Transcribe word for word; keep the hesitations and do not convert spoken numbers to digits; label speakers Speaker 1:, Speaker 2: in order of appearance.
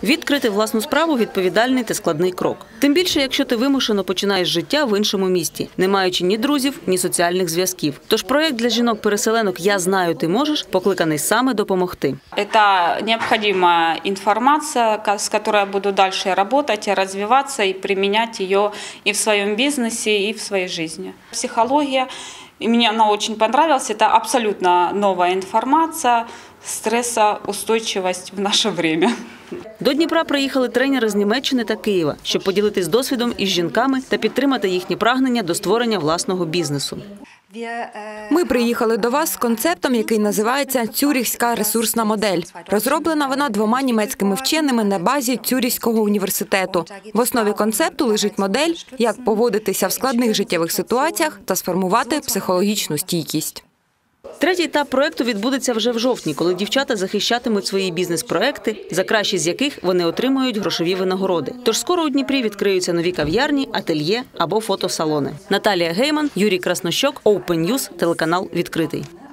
Speaker 1: Відкрити власну справу – відповідальний та складний крок. Тим більше, якщо ти вимушено починаєш життя в іншому місті, не маючи ні друзів, ні соціальних зв'язків. Тож проєкт для жінок-переселенок «Я знаю, ти можеш» покликаний саме допомогти.
Speaker 2: Це необхідна інформація, з якою я буду далі працювати, розвиватися і приміняти її і в своєму бізнесі, і в своїй житті. Психологія, мені вона дуже понравилась, це абсолютно нова інформація, стресоустойчивість в наше час.
Speaker 1: До Дніпра приїхали тренери з Німеччини та Києва, щоб поділитись досвідом із жінками та підтримати їхні прагнення до створення власного бізнесу.
Speaker 3: Ми приїхали до вас з концептом, який називається «Цюрихська ресурсна модель». Розроблена вона двома німецькими вченими на базі Цюрихського університету. В основі концепту лежить модель, як поводитися в складних життєвих ситуаціях та сформувати психологічну стійкість.
Speaker 1: Третій етап проєкту відбудеться вже в жовтні, коли дівчата захищатимуть свої бізнес-проекти, за кращі з яких вони отримують грошові винагороди. Тож скоро у Дніпрі відкриються нові кав'ярні, ательє або фотосалони. Наталія Гейман, Юрій Краснощок, Open News, телеканал «Відкритий».